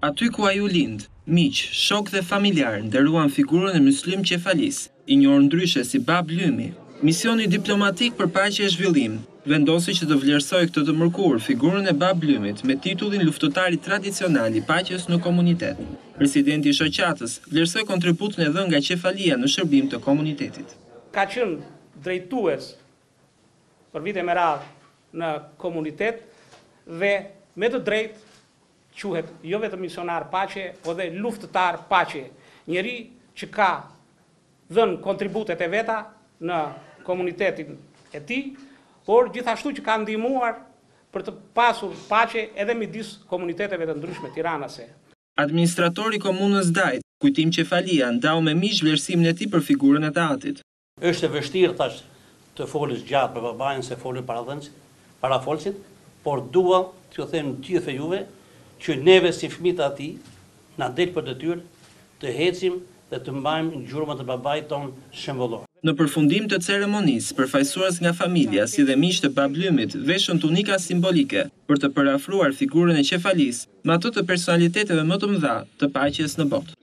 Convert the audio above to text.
Aty ku ai u lind, miq, shok dhe familjar nderuan figurën e Muslim Qefalis, i njohur ndryshe si Bab Lymi. Misioni diplomatik për paqe e zhvillim vendosi që të vlerësoj këtë të mërkurë figurën e Bab Lymit me titullin luftëtari tradicional i paqes në komunitet. Presidenti i shoqatës vlerësoi kontributin e dhënë nga Qefalia në shërbim të komunitetit. Ka qenë drejtues për vite me radhë në komunitet dhe me të drejtë quhet jo vetëm misionar paqe, po dhe luftëtar paqe. Njeri që ka dhënë kontributet e veta në komunitetin e tij, por gjithashtu që ka ndihmuar për të pasur paqe edhe midis komuniteteve të ndryshme tiranase. Administratori i komunës Dajt, Kujtim Qefalia, ndau me miq vlerësimin e tij për figurën e Tahatit. Është e vështirë tash të folësh gjatë për babain se folën para folësit, por dua t'ju them gjithë juve që neve si fëmijët e atij na del për detyrë të ecim dhe të mbajmë gjurmën e babait ton shembullor. Në përfundim të ceremonisë, përfaqësues nga familja si dhe miq të Bab Lymit veshën tunika simbolike për të parafruar figurën e Qefalis me ato të personaliteteve më të mëdha të paqes në botë.